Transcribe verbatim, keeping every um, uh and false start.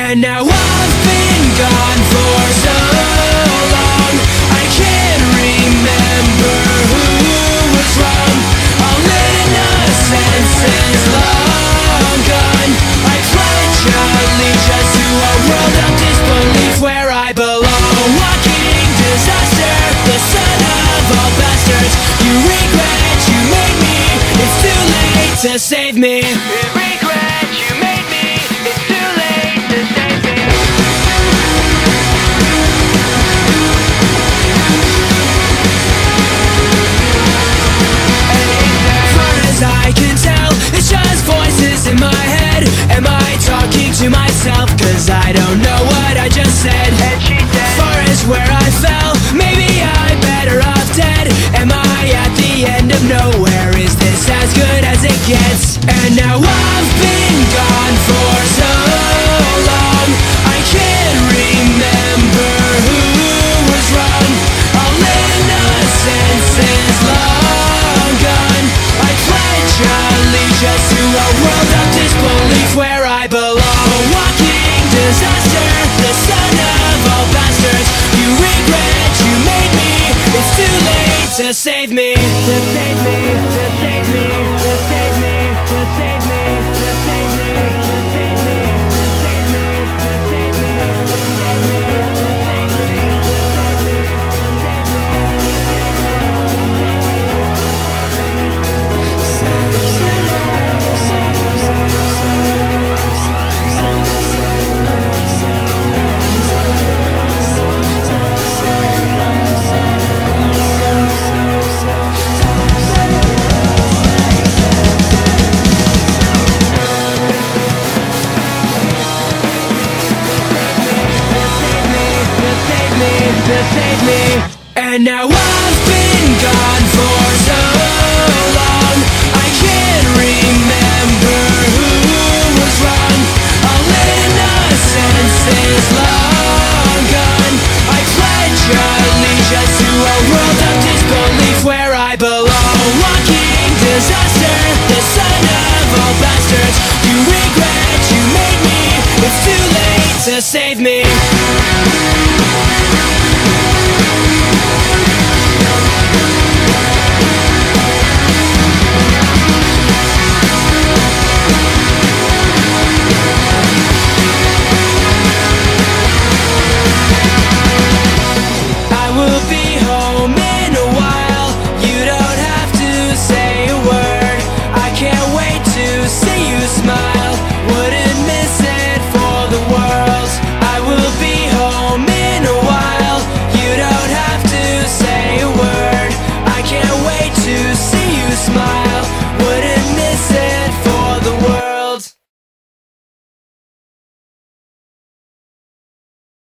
And now I've been gone for so long, I can't remember who was wrong. All innocence is long gone. I pledge allegiance to a world of disbelief where I belong. Walking disaster, the son of all bastards. You regret you made me, it's too late to save me. Regret you made me, it's too late to save me. As far as I can tell, it's just voices in my head. Am I talking to myself? Cause I don't know what I just said. And she said, as far as where I fell, maybe I'm better off dead. Am I at the end of nowhere? Is this as good as it gets? And now I've been gone for so long, I can't remember who was wrong. All innocence is long gone. I pledge allegiance to a world of disbelief where I belong. A walking disaster, the son of all bastards. You regret you made me, it's too late to save me. To save me, to save me, to save me, to save me, to save me, to save me, to save me, to save me, to save me, to save me. And now I